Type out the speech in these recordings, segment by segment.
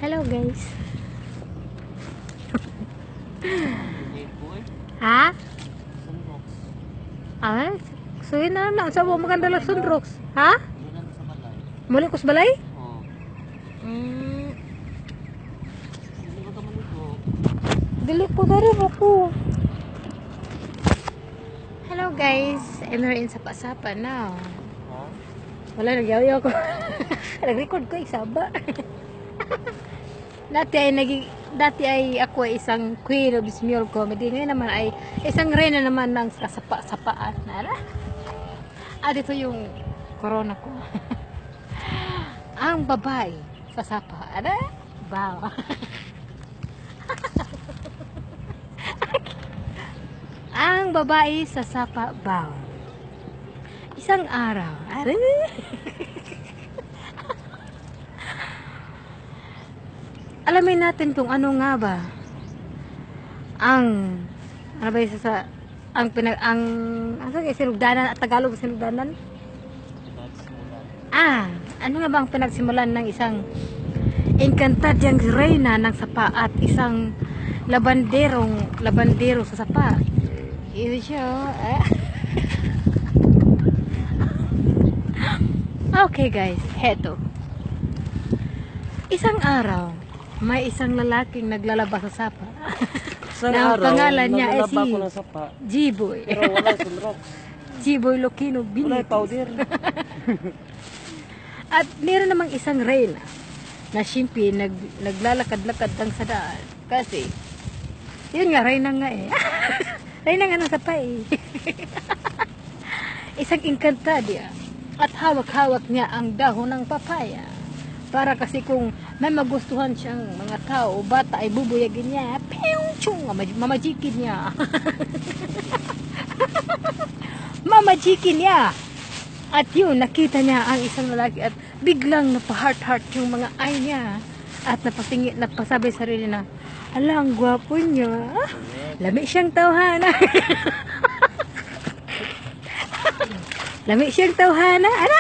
Hello guys. Ha? Ah, so yun na lang. Saan mo maganda lang sunrocks? Ha? Muli ko sa balay? Dili ko na rin ako. Hello guys. I'm here in Sapa-Sapa now. Wala, nagyaw-yaw ko. Nag-record ko isaba. Dati ay ako ay isang queen of small comedy. Ngayon naman ay isang reyna naman ng kasapa-sapaan. At ito yung corona ko. Ang babae sa sapa. Ano? Wow. Ang babae sa sapa. Wow. Isang araw. Ano? Alamin natin kung ano nga ba ang ano ba yung sinugdanan at Tagalog sinugdanan? Ano nga ba ang pinagsimulan ng isang encantadang reyna ng sapa at isang labandero sa sapa? Yun siya. Okay guys, heto. Isang araw, may isang lalaking naglalaba sa sapa. Na ang pangalan niya ay si G-Boy. Pero wala sunrocks. G-Boy Lokino Wala Binitis. powder. At meron namang isang reyna na simpi naglalakad-lakad lang sa daan. Kasi, yun nga, reyna nga eh. Reyna nga ng sapa eh. Isang engkantada. At hawak-hawak niya ang dahon ng papaya. Para kasi kung may magustuhan siyang mga tao o bata ay bubuyagin niya. Pew-chung! Mamajikin niya. Mamajikin niya. At yun, nakita niya ang isang lalaki at biglang napaheart-heart yung mga eye niya. At napasabi sa sarili na, ala, ang gwapo niya. Lami siyang tawhana. Lami siyang tawhana. Ano?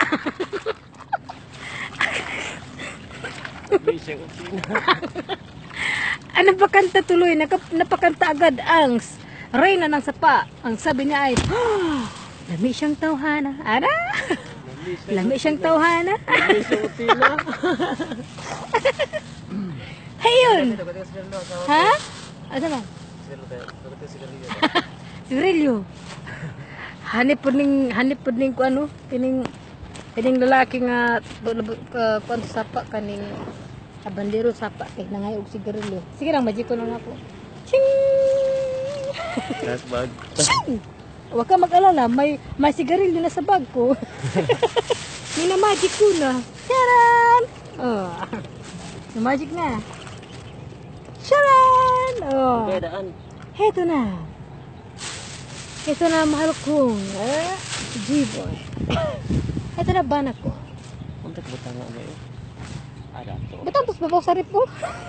Ano pa kanta tuloy? Napakanta agad ang reyna ng sapa. Ang sabi niya ay, lami siyang tawhana. Ano? Lami siyang tawhana. Ayun. Ha? Ano ba? Sigarilyo. Hanip po ning ko ano, kining lalaki nga kuan sapa kaning abandero sapa kay nangay og sigarilyo. Sige lang magic ko na nga po. Ching! Last bag. Ching! Huwag ka mag-alala, may sigarilyo na sa bag ko. Mina-magic ko na. Charan! Oh. Na-magic na. Charan! Oh. Daan. Heto na. Ito na mahal kong G-Boy. Ito na banak ko. Unta ko tanga na eh. Ada to. Betul terus babaw sa rip mo.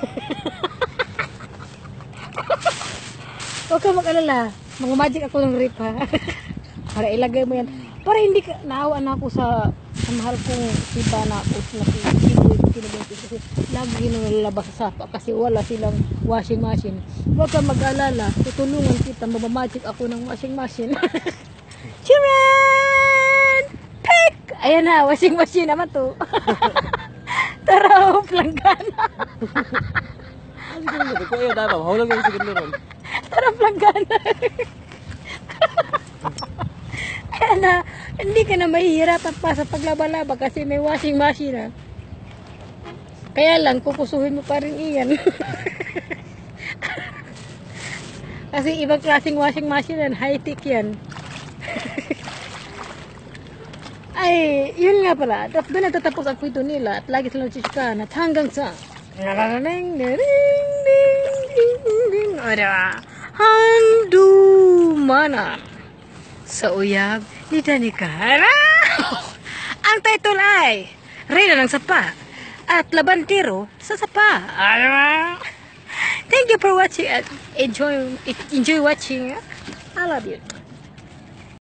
Huwag ka mag-alala. Mag-magic ako ng rip ha. Para ilagay mo yan. Para hindi ka naawa na ako sa mahal kong iba na ako na si kasi lagi nung lalabas sa sapa kasi wala silang washing machine. Huwag ka mag-alala, tutulungan kita, mamamagic ako ng washing machine. Chiran! Pick! Ayan na, washing machine naman to. Tara, planggana. Ano ko ko ayo dapat hawlan ko siguro ron. Tara, planggana. Ayan na, hindi ka na mahihirapan pa sa paglaba-laba kasi may washing machine na. Kaya lang, kukusuhin mo pa rin iyan. Kasi ibang klaseng washing machine yan, high-tech yan. Ay, yun nga pala. Doon natatapos ang kwento nila at lagi silang chichikahan at hanggang sa handumana sa uyab ni Danica. Ang title ay Reyna ng Sapa at Labandero sa Sapa. Thank you for watching and enjoy watching. I love you.